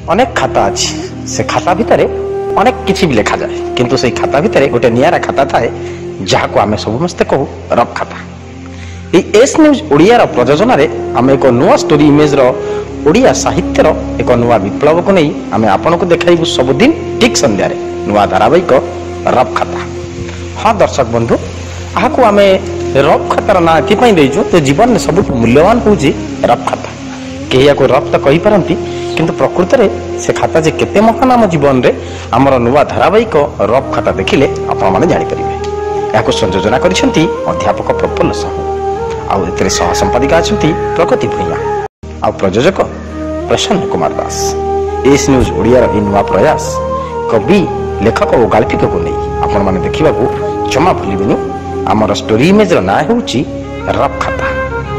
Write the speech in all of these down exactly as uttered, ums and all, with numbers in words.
अनेक खाता अच्छी से खाता भितर अनेक किसी भी लिखा जाए किंतु से खाता भितर गोटे नियारा खाता थाए जहाँ को आम समस्ते कहू रफ खाता। एस न्यूज ओडिया प्रयोजन आम एक नुआ स्टोरी इमेज ओडिया साहित्यर एक नुआ विप्लव को नहीं आम आपन को देखाइबू सबुदिन ठीक संध्यारे नुआ धारावाहिक रफ खाता। हाँ दर्शक बंधु यहाँ को आम रफ खातार ना ये देचु तो जीवन में सब मूल्यवान हूँ रफ खाता। कहीं या रफ तो कही पारती किंतु प्रकृत में से खाता जे केते महान आम जीवन में आमर नुआ धारावाहिक रफ खाता देखिले आपण माने जानि परिबे। याको संयोजना करिसेंती अध्यापक प्रफुल्ल साहू आउ एतरे सह संपादिका अछंती प्रगति भूया आउ प्रयोजक प्रसन्न कुमार दास। एस न्यूज ओडिया रो नुआ प्रयास कवि लेखक और गाल्पिक को नहीं आपण माने देखिबा को जमा भूलिबेनी। आमर स्टोरी इमेज रो ना होउची रफ खाता।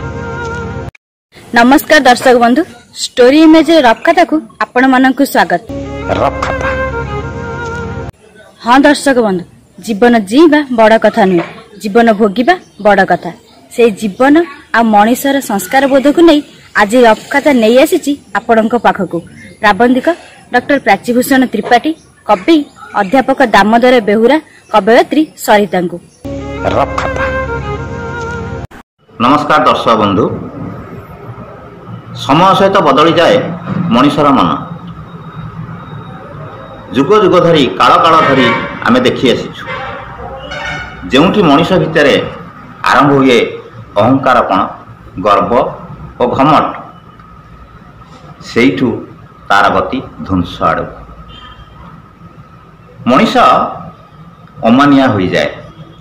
नमस्कार दर्शक बंधु, स्टोरी इमेज रफ खाता को आपण मानक स्वागत। रफ खाता। हाँ दर्शक बंधु, जीवन जीवा बड़ कथा नुहे, जीवन भोगिबा बड़ कथा। से जीवन आ मनीषर संस्कार बोध को नहीं आज रफ खाता नहीं आसी आपणक पाखक। प्राबंधिक डॉक्टर प्राचीभूषण त्रिपाठी, कवि अध्यापक दामोदर बेहुरा, कवयित्री सरिता। रफ खाता। नमस्कार दर्शक बंधु, समय सहित बदली जाए मनीषर मन। जुग जुग धरी काल काल धरी आम देखी आसीचु जोठी मनीष भितर आरंभ हुए अहंकारपण, गर्व और घमट, सेठू तार गति ध्वंस आड़ मनीष अमानिया हो जाए।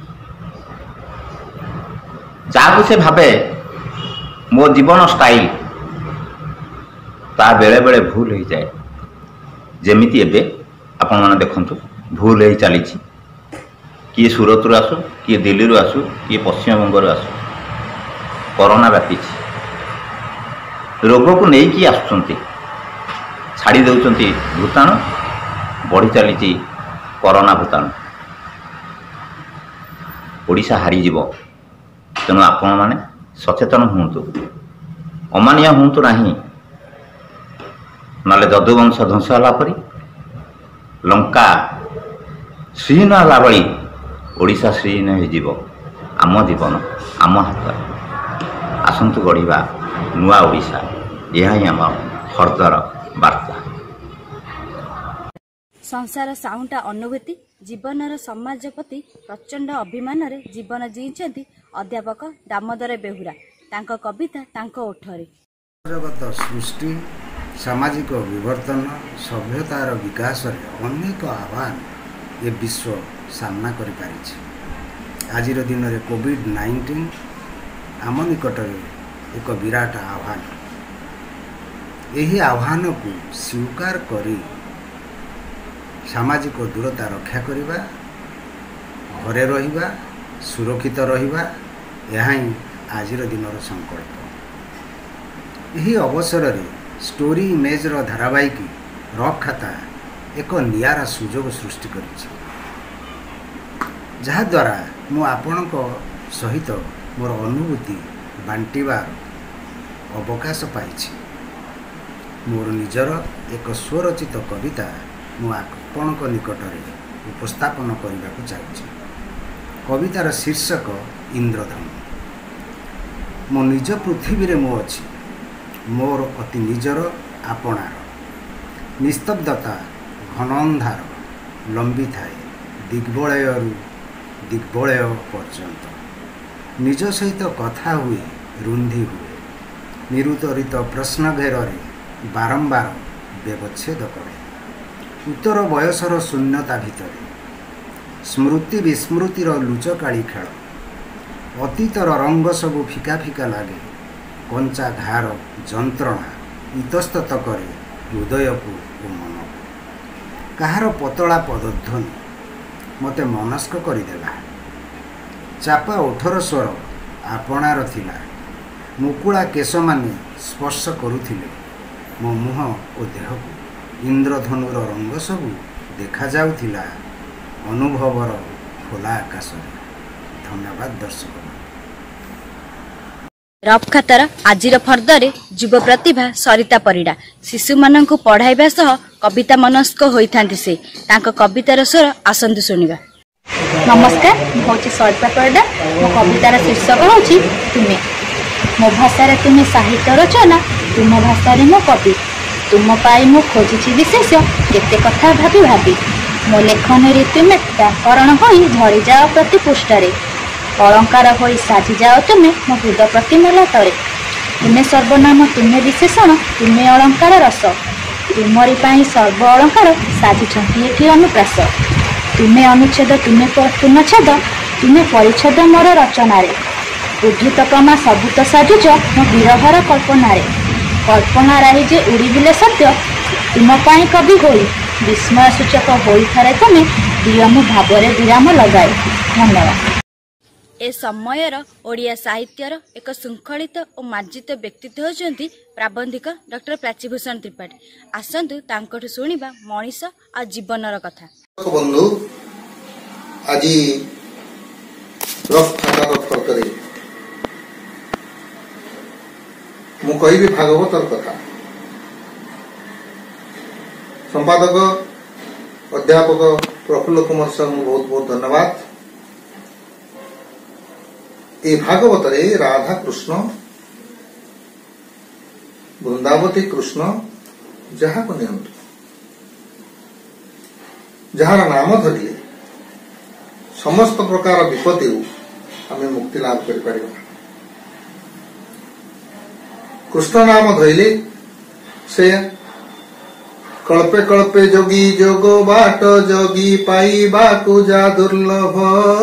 जहाँ से भावे मो जीवन स्टाइल ता बेले बेले भूल हो जाए। जेमिति एबे आपण माने देखंतु भूल हो चली किए सूरत रु आसु, किए दिल्ली रु आसु, किए पश्चिम बंग आसु, कोरोना व्यापी रोग को नहीं कि आसुचंती छाड़ी देउचंती भूताणु बढ़ी चली कोरोना भूताणु। ओडिशा हारी जीव, तेणु आपण माने सचेतन हुंतु, अमानिया हुंतु नाही, नाले जदुवंश ध्वंस होला परी लंका श्रीहीन होला बड़ी ओडिशा श्रीहीन हो आम जीवन आम हाथ। आसंतु गढ़ा नुआ ओडिशा, यह ही आम हृदयर वार्ता। संसार साउंटा अनुभूति जीवनर समाज प्रति प्रचंड अभिमान रे जीवन जीचंती अध्यापक दामोदर बेहुरा। तांको कविता तांको ओठरे जगत सृष्टि, सामाजिक विवर्तन, सभ्यतार विकास रे अनेक आह्वान ये विश्व सामना करि पारिछि। आज दिन में कोविड नाइंटीन आम निकट एक विराट आह्वान। यही आह्वान को स्वीकार करी सामाजिक दूरता रक्षा करिबा, घरे रहिबा, सुरक्षित रहिबा, यह ही आज दिनर संकल्प। यही अवसर रे स्टोरी इमेज रो धारावाहिक रफ खाता एक नियारा सुजोग सृष्टि करिछि, जहा द्वारा मु आपणक सहित मोर अनुभूति बांटिबार अवकाश पाइछि। मोर निजर एक स्वरचित कविता मु आपणक निकट रे उपस्थापन करने को चाहूँगी। कवितार शीर्षक इंद्रधनु। मो निज पृथ्वी रे मु अछि, मोर अति निजर आपणार। निस्तब्धता घन अंधार लंबी थाए दिग्बलयरु दिग्बलय पर्यंत। निज सहित कथा हुए, रुंधी हुए, निरुतरित प्रश्न घेरे बारंबार व्यवच्छेद करे। उत्तर बयसर शून्यता भितरे स्मृति विस्मृतिर लुचकाड़ी खेल। अतीतर रंग सबू फिका फिका लगे, कंचा घार जंत्रणा इतस्तत करे हृदय को और मन को। कहार पतला पदध्वनि मते मनस्क करदेला। चापा ओठर स्वर आपणार थिला। मुकुला केश माने स्पर्श करुथिले मो मुह और देह को। इंद्रधनुर रंग सबू देखा जाउथिला अनुभवर खोला आकाश। धन्यवाद दर्शक। रफ खातार आजिर फर्दरे युव प्रतिभा सरिता परिडा शिशु मानक पढ़ाइबा सह कविता मनस्क होइथांती से तांको कवितार स्वर आसंतु सुनिबा। नमस्कार, मु होची सरिता परिडा। मो कवितार शीर्षक होची तुमे। मो भाषार तुमे साहित्य रचना, तुम भाषार मो कवि। तुम पाई मु खोजिछि विशेष केते कथा भाबी भाबी। मो लेखन रे तुमे व्याकरण होई झड़ी जाओ प्रति पृष्ठरे। अलंकार होई साजी जाओ तुमे मो हृदय प्रतिमला तरे। तुमे सर्वनाम, तुमे विशेषण, तुमे अलंकार रस। तुमरी पाई सर्व अलंकार साजिछंती एठी अनुप्रास। तुमे अनुच्छेद, तुमे पूर्णच्छेद, तुमे परिच्छेद मोर रचनारे। उद्धृत क्रमा सबूत साजुच मो विरहर कल्पनारे। कल्पना राही जे उड़ी बुले सत्य, तुम पाई कवि होई विस्मय सूचक होई थारे तुमे दिय मु भावरे विराम लगाए। धन्यवाद। ए समयर ओडिया साहित्यर एक शृंखलित और मार्जित व्यक्तित्व होचंती प्राबंधिक डॉक्टर प्राचीभूषण त्रिपाठी। आसंतु तांकठु सुनिबा मनीष आ जीवनर कथा। बंधु आज रफ खातार फर्करे मु कहबी भागवतर कथा। संपादक अध्यापक प्रफुल्ल कुमार साहू बहुत बहुत धन्यवाद। ए भागवत रे राधा कृष्ण, वृंदावती कृष्ण जहा को नियंत्रण, जार नाम धरिले समस्त प्रकार विपत्ति आम मुक्ति लाभ कर। कृष्ण नाम धरिले से कल्पे कल्पे जोगी जोगो बाट जोगी पाइबा को जा दुर्लभ।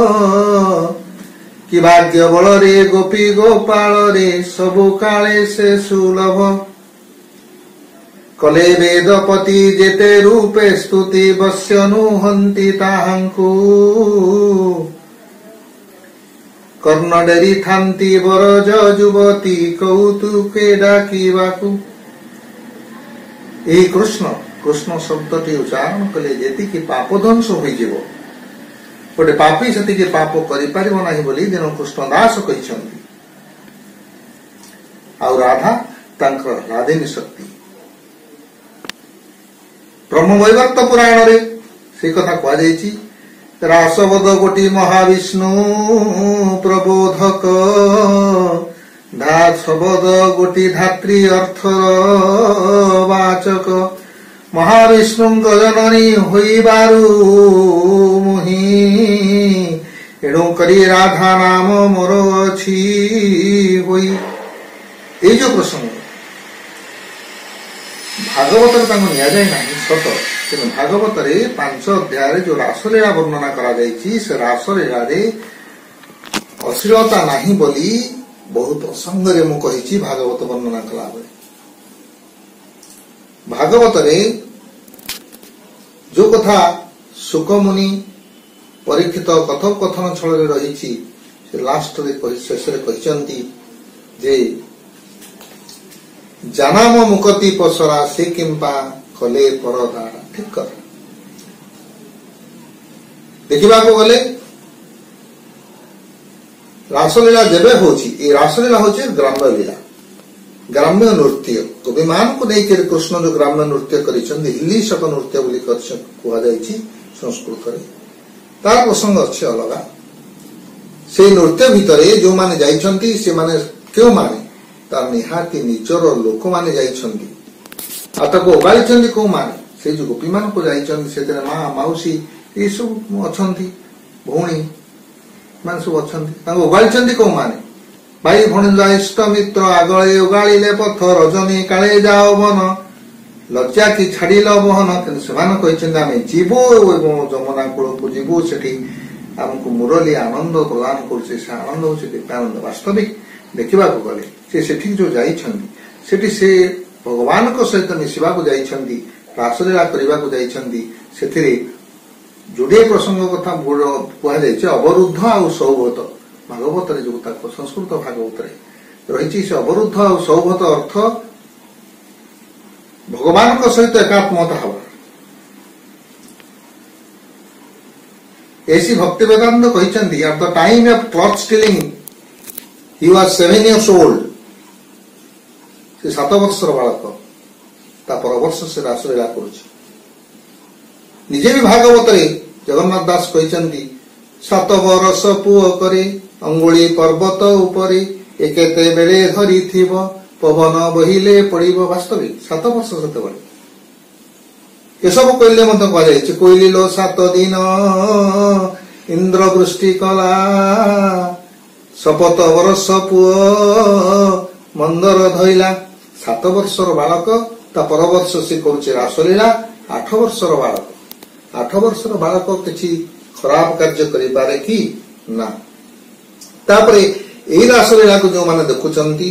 कि भाग्य बल रे गोपी गोपाल रे सबु काले से सुलभ। कले वेदपति जेते रूपे स्तुति बस्य नुहंती ताहांकु। कर्ण डेरी थांती बरज युवती कौतुके डाकिबाकु। एही कृष्ण कृष्ण शब्दटी उच्चारण कले जेति कि पाप ध्वंस होई जीवो। गोटे पापी से पाप कर दिन कृष्ण दास कहते। राधा राधिनी शक्ति ब्रह्मवैवर्त पुराण रे से कथा कह रासवद गोटी महाविष्णु प्रबोधक। धासवद गोटी धात्री अर्थर वाचक। महाविष्णु जननी होइबारु मुहि एणु करी राधा नाम मोर अछि होई। ए जो प्रसंग भागवत निया जाए ना सत, कि भागवत रे पांच अध्याय जो रासलीला वर्णना करा जायछि से रासलीला रे अश्लीलता नाही बोली बहुत असंग रे मु कहिछि भागवत वर्णना कला बेले। भागवत रे जो कथा सुकमुनि परीक्षित कथोपकथन छल रही से लास्ट शेष कहते जे जानाम मुकति पसरा से किंपा कले परदारा। ठीक कर देखा गले रासलीला जेबे होची, ए रासलीला होची ग्राम्य लीला, ग्राम्य नृत्य। कवि मान को लेकर कृष्ण जो ग्राम्य नृत्य करिसंदी हिल्ली शक नृत्य बोली कहा जायछि संस्कृत रे। तार प्रसंग अच्छे अलगा। से नृत्य भितरे जो माने जाइछंती से माने क्यों माने तार निहाती निजर लोक माने जाइछंती। आताको ओगाळिछंती को माने से जो गोपी मान को जाइछंती सेतरे मां माउसी ए सब अछंती, भौणी मान सब अछंती। ताको ओगाळिछंती को माने भाई भणजा इष्ट मित्र आगले उगाड़िले पथ रजनी काले जाओ बन लज्जा की छाड़ी बहन। तेणु से आम जीवु एवं जमुना कूल को जीवु से आमको मुरली आनंद प्रदान कर आनंद हूँ दिव्यानंद। वास्तविक देखा गले से जो जाइछंती से भगवान को सहित मिसवा जाइछंती, रासलीला करने को जाइछंती। जोड़े प्रसंग कथा कहुई अवरुद्ध आ सौभत। भागवत रे जो संस्कृत भागवत रे रही से अवरुद्ध आ सौभत अर्थ भगवान को सहित एकात्मता हवा। ऐसी भक्ति वेदांत कहते at the time of cloth stealing he was seven years old ସେ ସାତ ବର୍ଷର ବାଳକ ତା ପର ବର୍ଷ ସେ ରାସଲୀଳା କରୁଛି। ନିଜେ ବି ଭାଗବତରେ ଜଗନ୍ନାଥ ଦାସ କହିଛନ୍ତି ସାତ ବରଷ ପୁଅ କରି ଅଙ୍ଗୁଳି ପର୍ବତ ଉପରେ ଏ କେତେବେଳେ ଧରିଥିବ ପବନ ବହିଲେ ପଡିବ। ବାସ୍ତବିକ ସାତ ବର୍ଷ ସେତେବେଳେ ଏସବୁ କହିଲେ ମଧ୍ୟ କୁହାଯାଇଛି କୋଇଲିଲୋ ସାତ ଦିନ ଇନ୍ଦ୍ର ବୃଷ୍ଟି କଲା ଶପଥ ବର୍ଷ ପୁଅ ମନ୍ଦର ଧଇଲା। ସାତ ବର୍ଷର ବାଳକ ତା ପର ବର୍ଷ ସେ କରୁଛି ରାସଲୀଳା। ଆଠ ବର୍ଷର ବାଳକ ଆଠ ବର୍ଷର ବାଳକ କିଛି ଖରାପ କାର୍ଯ୍ୟ କରିପାରେ କି ନା। ତାପରେ ଏହି ରାସଲୀଳାକୁ ଯୋଉମାନେ ଦେଖୁଛନ୍ତି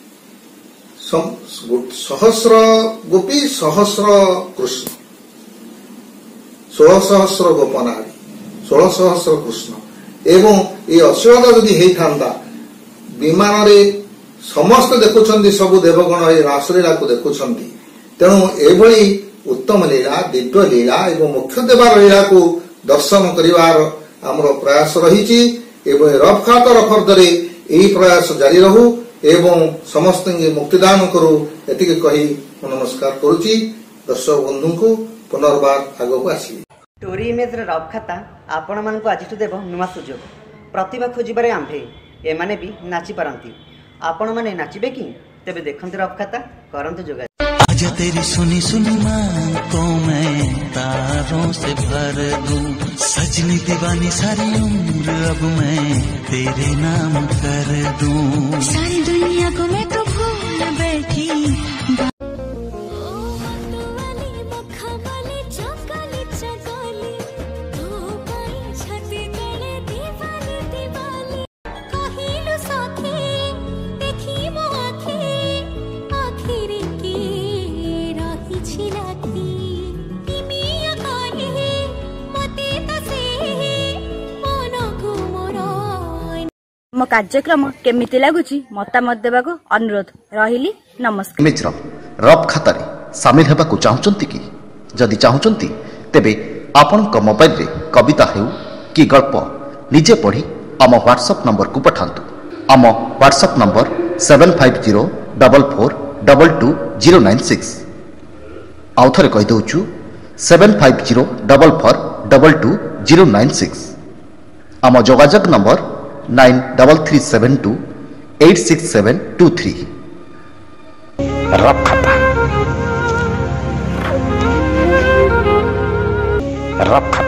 ସହସ୍ର ଗୋପୀ ସହସ୍ର କୃଷ୍ଣ ଷୋଳ ସହସ୍ର ଗୋପନାରୀ ଷୋଳ ସହସ୍ର କୃଷ୍ଣ ଏବଂ ଏହି ଅଶ୍ଳୀଳତା ଯଦି ହେଇଥାନ୍ତା ବିମାନରେ ସମସ୍ତେ ଦେଖୁଛନ୍ତି ସବୁ ଦେବଗଣ ଏହି ରାସଲୀଳାକୁ ଦେଖୁଛନ୍ତି। ତେଣୁ ଏଭଳି ଉତ୍ତମ ଲୀଳା ଦିବ୍ୟ ଲୀଳା ଏବଂ ମୁଖ୍ୟ ଦେବାର ଲୀଳାକୁ ଦର୍ଶନ କରିବାର ଆମର ପ୍ରୟାସ ରହିଛି ଏବଂ ରଫଖାତ ରଫର୍ଦରେ ଏହି ପ୍ରୟାସ ଜାରି ରହୁ ଏବଂ ସମସ୍ତଙ୍କୁ ମୁକ୍ତିଦାନ କରୁ। ଏତିକି କହି ମୁଁ ନମସ୍କାର କରୁଛି। ଦର୍ଶକ ବନ୍ଧୁଙ୍କୁ ପୁନର୍ବାର ଆଗକୁ ଆସିବି। ଟୋରି ଇମେଜର ରଫ୍ ଖାତା ଆପଣମାନଙ୍କୁ ଆଜିଠୁ ଦେବ ନୂଆ ସୁଯୋଗ। ପ୍ରତିଭା ଖୋଜିବାରେ ଆମ୍ଭେ ଏମାନେ ବି ନାଚିପାରନ୍ତି। ଆପଣମାନେ ନାଚିବେ କି? ତେବେ ଦେଖନ୍ତୁ ରଫ୍ ଖାତା, କରନ୍ତୁ ଯୋଗାଯୋଗ। आजा तेरी सुनी सुनी मांग को मैं तारों से भर दूं, सजनी दीवानी सारी उम्र अब मैं तेरे नाम कर दूं। सारी दुनिया को मैं तो भूल बैठी ମୋ କାର୍ଯ୍ୟକ୍ରମ କେମିତି ଲାଗୁଛି ମତାମତ ଦେବାକୁ ଅନୁରୋଧ ରହିଲି। ନମସ୍କାର। ଇମେଜର ରଫ୍ ଖାତାରେ ସାମିଲ ହେବାକୁ ଚାହୁଁଛନ୍ତି କି? ଯଦି ଚାହୁଁଛନ୍ତି ତେବେ ଆପଣଙ୍କ ମୋବାଇଲରେ କବିତା ହେଉ କି ଗଳ୍ପ ନିଜେ ପଢ଼ି ଆମ ହ୍ୱାଟ୍ସଆପ୍ ନମ୍ବରକୁ ପଠାନ୍ତୁ। ଆମ WhatsApp number seven five zero double four double two zero nine six. ଆଉ ଥରେ କହିଦେଉଛୁ seven five zero double four double two zero nine six. ଆମ ଯୋଗାଯୋଗ number nine double three seven two eight six seven two three. Rough खाता rough खाता